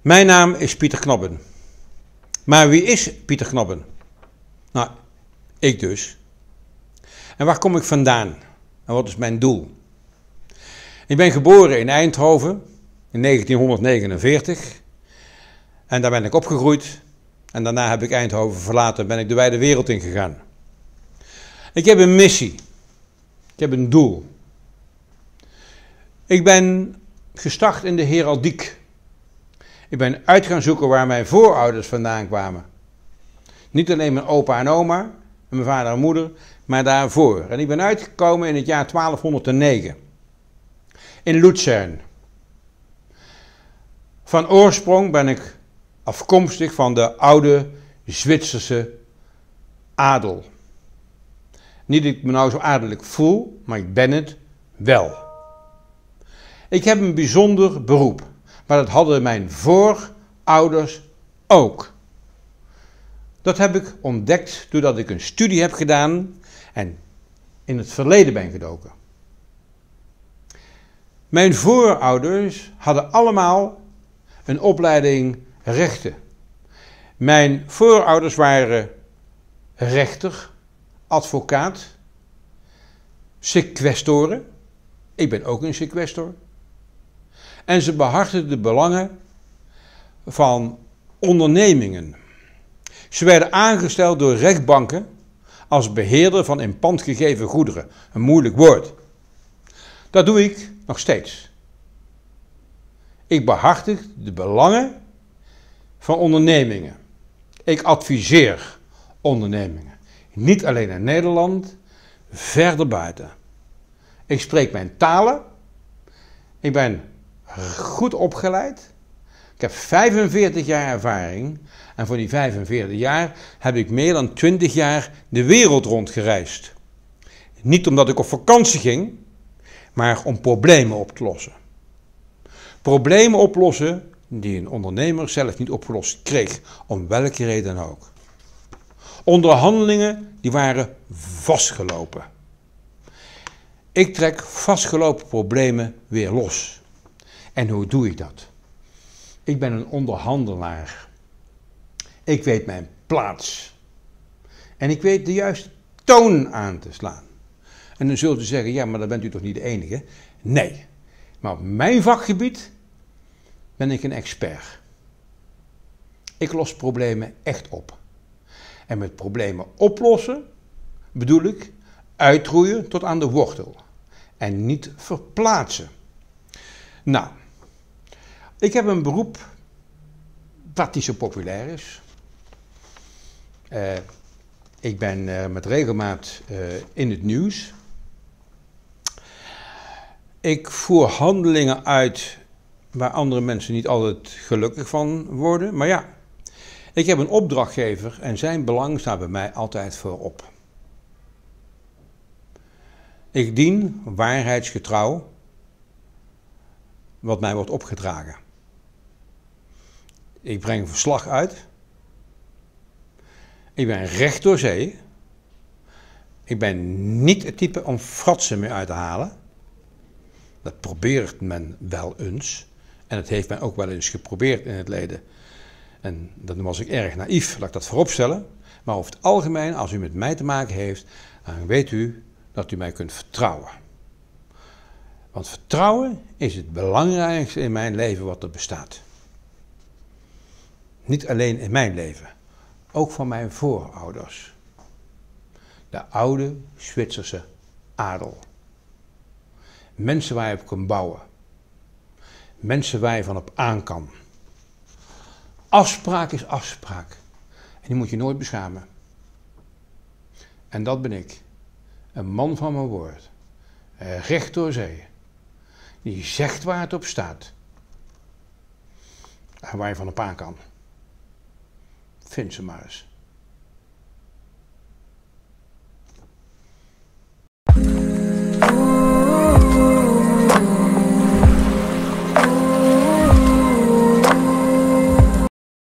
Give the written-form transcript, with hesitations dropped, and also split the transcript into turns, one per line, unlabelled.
Mijn naam is Pieter Knobben. Maar wie is Pieter Knobben? Nou, ik dus. En waar kom ik vandaan? En wat is mijn doel? Ik ben geboren in Eindhoven in 1949. En daar ben ik opgegroeid. En daarna heb ik Eindhoven verlaten en ben ik de wijde wereld ingegaan. Ik heb een missie. Ik heb een doel. Ik ben gestart in de heraldiek. Ik ben uit gaan zoeken waar mijn voorouders vandaan kwamen. Niet alleen mijn opa en oma, en mijn vader en moeder, maar daarvoor. En ik ben uitgekomen in het jaar 1209. In Luzern. Van oorsprong ben ik afkomstig van de oude Zwitserse adel. Niet dat ik me nou zo adellijk voel, maar ik ben het wel. Ik heb een bijzonder beroep, maar dat hadden mijn voorouders ook. Dat heb ik ontdekt doordat ik een studie heb gedaan en in het verleden ben gedoken. Mijn voorouders hadden allemaal een opleiding rechten. Mijn voorouders waren rechter, advocaat, sequestoren. Ik ben ook een sequestor. En ze behartigden de belangen van ondernemingen. Ze werden aangesteld door rechtbanken als beheerder van in pand gegeven goederen. Een moeilijk woord. Dat doe ik nog steeds. Ik behartig de belangen van ondernemingen. Ik adviseer ondernemingen. Niet alleen in Nederland, verder buiten. Ik spreek mijn talen. Ik ben goed opgeleid. Ik heb 45 jaar ervaring. En voor die 45 jaar heb ik meer dan 20 jaar de wereld rondgereisd. Niet omdat ik op vakantie ging, maar om problemen op te lossen. Problemen oplossen die een ondernemer zelf niet opgelost kreeg, om welke reden dan ook. Onderhandelingen die waren vastgelopen. Ik trek vastgelopen problemen weer los. En hoe doe ik dat? Ik ben een onderhandelaar. Ik weet mijn plaats. En ik weet de juiste toon aan te slaan. En dan zult u zeggen, ja, maar dan bent u toch niet de enige? Nee. Maar op mijn vakgebied ben ik een expert. Ik los problemen echt op. En met problemen oplossen bedoel ik uitroeien tot aan de wortel. En niet verplaatsen. Nou, ik heb een beroep wat niet zo populair is. Ik ben met regelmaat in het nieuws. Ik voer handelingen uit waar andere mensen niet altijd gelukkig van worden. Maar ja, ik heb een opdrachtgever en zijn belang staat bij mij altijd voorop. Ik dien waarheidsgetrouw wat mij wordt opgedragen. Ik breng een verslag uit. Ik ben recht door zee. Ik ben niet het type om fratsen mee uit te halen. Dat probeert men wel eens. En het heeft men ook wel eens geprobeerd in het verleden. En dan was ik erg naïef, laat ik dat voorop stellen. Maar over het algemeen, als u met mij te maken heeft, dan weet u dat u mij kunt vertrouwen. Want vertrouwen is het belangrijkste in mijn leven wat er bestaat. Niet alleen in mijn leven, ook van mijn voorouders. De oude Zwitserse adel. Mensen waar je op kan bouwen. Mensen waar je van op aan kan. Afspraak is afspraak. En die moet je nooit beschamen. En dat ben ik. Een man van mijn woord. Recht door zee. Die zegt waar het op staat. En waar je van op aan kan. Vind ze maar eens.